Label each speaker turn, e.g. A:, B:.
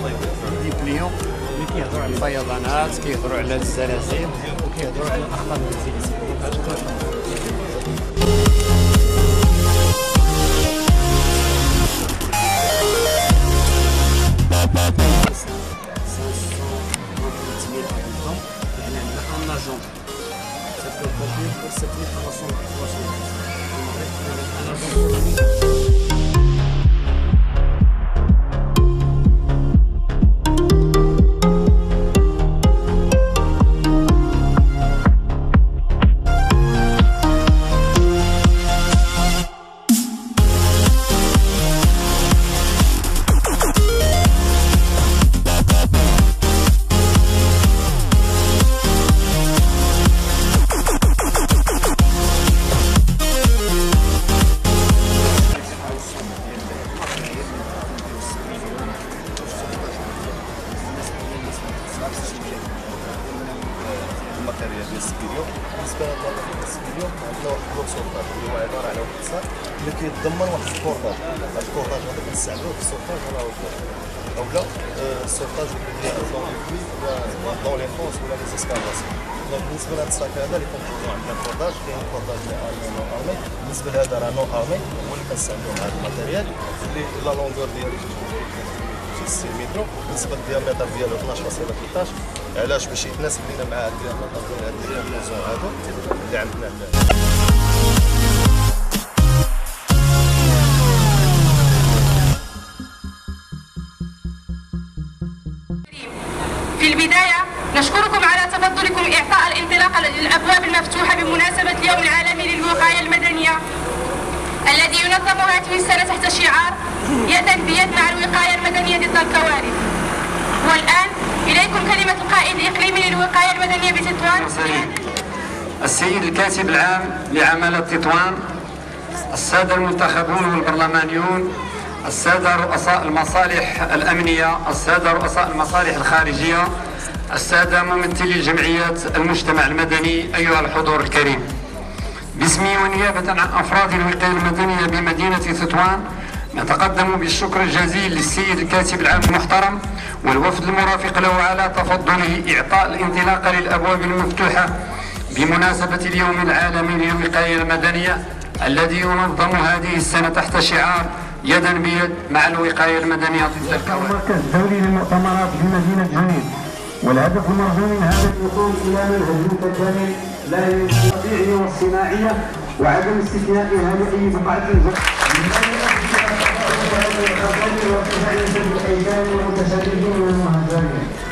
A: كليون اللي كيهضروا على الفيضانات، كيهضروا على الزلازل، وكيهضروا على الاخطار المنزليه.
B: الماتيريال ديال السبيليو. بالنسبه للماتيريال ديال السبيليو عندنا واحد البلوك سورتاج اللي هو عباره على واحد الساك اللي كيتضمن واحد الكورتاج. هذا الكورتاج هذا كنستعملوه في السورتاج ولا اولا السورتاج اللي هي دون لي فونس ولا لي اسكافاسيون. دونك بالنسبه لهذا الساك هذا اللي كنحطو عندنا الكورتاج، كاين الكورتاج اللي نو ارمي. بالنسبه لهذا راه نو ارمي هو اللي كنستعملوه مع هذا الماتيريال اللي لا لونغور ديالو 6 متر، بالنسبه للديامتر ديالو 12.13. علاش؟ باش يتناسب لينا مع هاد الديامتر هادو اللي عندنا.
C: في البداية نشكركم على تفضلكم إعطاء الانطلاق للأبواب المفتوحة بمناسبة اليوم العالمي للوقاية المدنية الذي ينظم هذه السنة تحت شعار يدا بيد مع الوقاية المدنية ضد الكوارث. والآن إليكم كلمة القائد الإقليمي للوقاية المدنية بتطوان.
D: السيد الكاتب العام لعمالة تطوان، السادة المنتخبون والبرلمانيون، السادة رؤساء المصالح الأمنية، السادة رؤساء المصالح الخارجية، السادة ممثلي جمعيات المجتمع المدني، أيها الحضور الكريم. باسمي ونيابة عن أفراد الوقاية المدنية بمدينة تطوان نتقدم بالشكر الجزيل للسيد الكاتب العام المحترم والوفد المرافق له على تفضله إعطاء الانطلاق للأبواب المفتوحة بمناسبة اليوم العالمي للوقاية المدنية الذي ينظم هذه السنة تحت شعار يدا بيد مع الوقاية المدنية ضد الكوارث.
E: المركز الدولي للمؤتمرات في مدينة جنين، والهدف المرجو من هذا الوصول إلى منهج متكامل لا الطبيعية والصناعية وعدم استثنائها لأي بقعة والمتشددين والمهاجرين.